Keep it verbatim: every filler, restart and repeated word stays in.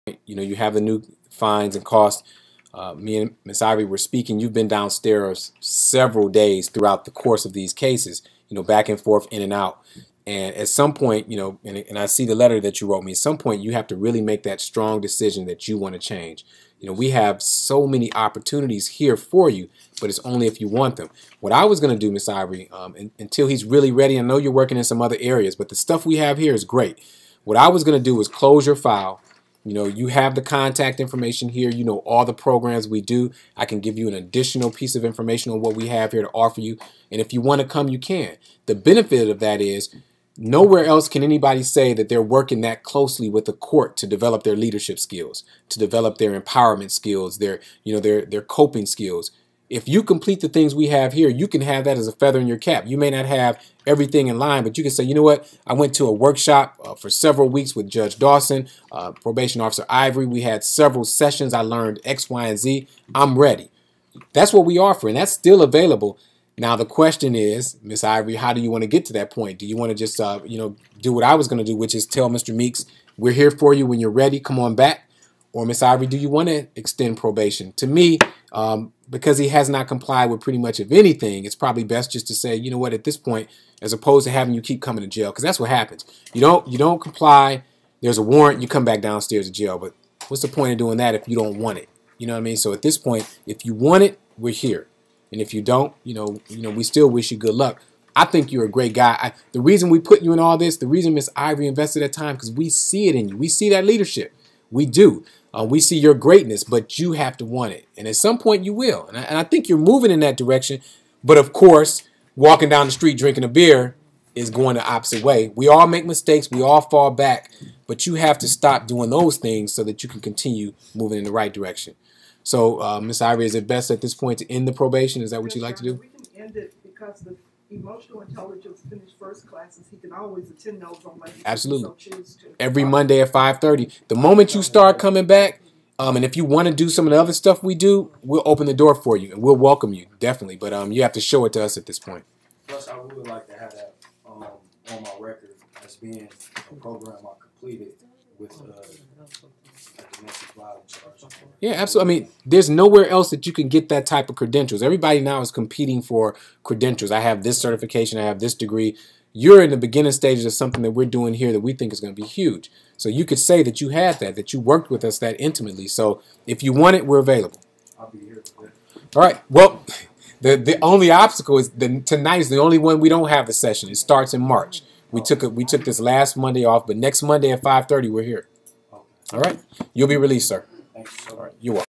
You know, you have the new fines and costs. Uh, me and Miss Ivory were speaking. You've been downstairs several days throughout the course of these cases, you know, back and forth, in and out. And at some point, you know, and, and I see the letter that you wrote me, at some point you have to really make that strong decision that you want to change. You know, we have so many opportunities here for you, but it's only if you want them. What I was going to do, Miss Ivory, um, in, until he's really ready, I know you're working in some other areas, but the stuff we have here is great. What I was going to do is close your file. You know, you have the contact information here. You know all the programs we do. I can give you an additional piece of information on what we have here to offer you. And if you want to come, you can. The benefit of that is nowhere else can anybody say that they're working that closely with the court to develop their leadership skills, to develop their empowerment skills, their, you know, their, their coping skills. If you complete the things we have here, you can have that as a feather in your cap. You may not have everything in line, but you can say, you know what, I went to a workshop uh, for several weeks with Judge Dawson, uh, Probation Officer Ivory. We had several sessions. I learned X, Y, and Z. I'm ready. That's what we offer, and that's still available. Now, the question is, Miss Ivory, how do you want to get to that point? Do you want to just, uh, you know, do what I was going to do, which is tell Mister Meeks, we're here for you when you're ready. Come on back. Or, Miss Ivory, do you want to extend probation? To me, um, because he has not complied with pretty much of anything, it's probably best just to say, you know what, at this point, as opposed to having you keep coming to jail, because that's what happens. You don't, you don't comply, there's a warrant, you come back downstairs to jail. But what's the point of doing that if you don't want it? You know what I mean? So at this point, if you want it, we're here. And if you don't, you know, you know, we still wish you good luck. I think you're a great guy. I, the reason we put you in all this, the reason Miss Ivory invested that time, because we see it in you. We see that leadership. We do. Uh, we see your greatness, but you have to want it. And at some point you will. And I, and I think you're moving in that direction. But of course, walking down the street drinking a beer is going the opposite way. We all make mistakes. We all fall back. But you have to stop doing those things so that you can continue moving in the right direction. So, uh, Miss Ivory, is it best at this point to end the probation? Is that what you'd like to do? We can end it because the emotional intelligence finished first classes. He can always attend those on Monday. Absolutely. So choose to. Every Monday at five thirty. The moment you start coming back, um, and if you want to do some of the other stuff we do, we'll open the door for you and we'll welcome you, definitely. But um, you have to show it to us at this point. Plus, I would like to have that um, on my record as being a program I completed with uh, a domestic violence charge. Yeah, absolutely. I mean, there's nowhere else that you can get that type of credentials. Everybody now is competing for credentials. I have this certification. I have this degree. You're in the beginning stages of something that we're doing here that we think is going to be huge. So you could say that you had that, that you worked with us that intimately. So if you want it, we're available. I'll be here today. All right. Well, the the only obstacle is the, tonight is the only one we don't have the session. It starts in March. We took it. We took this last Monday off, but next Monday at five thirty we're here. All right. You'll be released, sir. Thank you so much. All right. You're welcome.